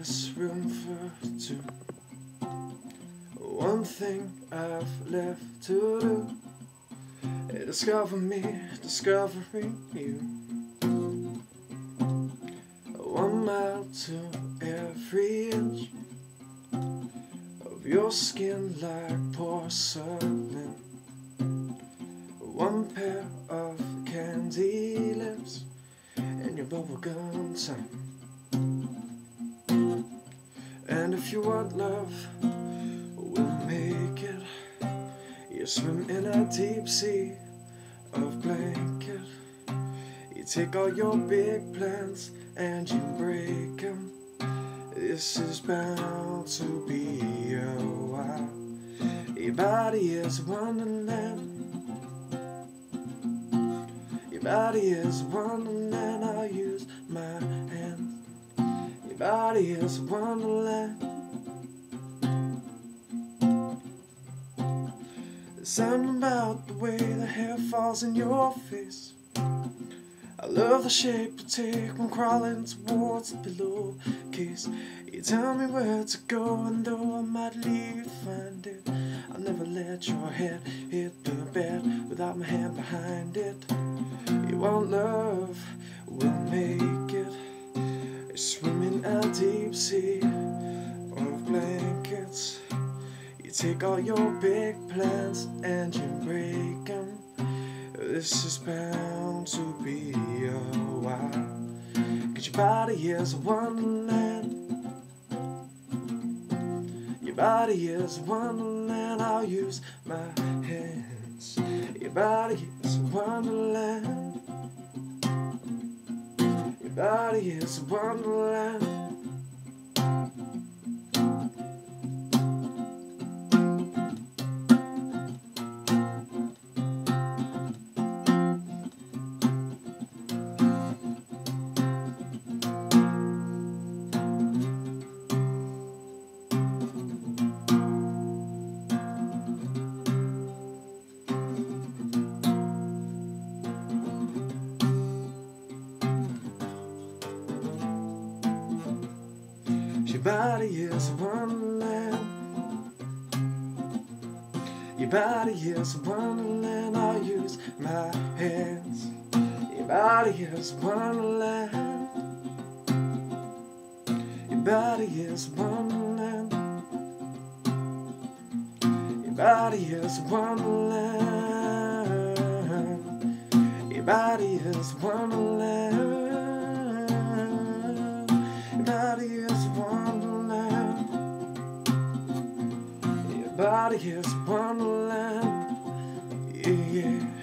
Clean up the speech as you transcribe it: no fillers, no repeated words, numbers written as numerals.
this room for two. One thing I've left to do is discover me, discovering you. 1 mile to every inch of your skin like porcelain. 1 pair of candy lips and your bubblegum tongue. And if you want love, we'll make it. You swim in a deep sea of blanket. You take all your big plans and you break them. This is bound to be a while. Your body is wonderland. Your body is wonderland. I'll use my hands. Your body is wonderland. There's something about the way the hair falls in your face. I love the shape you take when crawling towards the pillowcase. You tell me where to go, and though I might leave you to find it, I'll never let your head hit the bed without my hand behind it. You want love, we'll make it. You swim in a deep sea of blankets. You take all your big plans and you break them. This is bound to be a while. 'Cause your body is a wonderland. Your body is a wonderland. I'll use my hands. Your body is a wonderland. Your body is a wonderland. Your body is a wonderland. Your body is a wonderland. I'll use my hands. Your body is a wonderland. Your body is a wonderland. Your body is a wonderland. Your body is a wonderland. Your body is a wonderland. Your body is a wonderland. Yeah, yeah.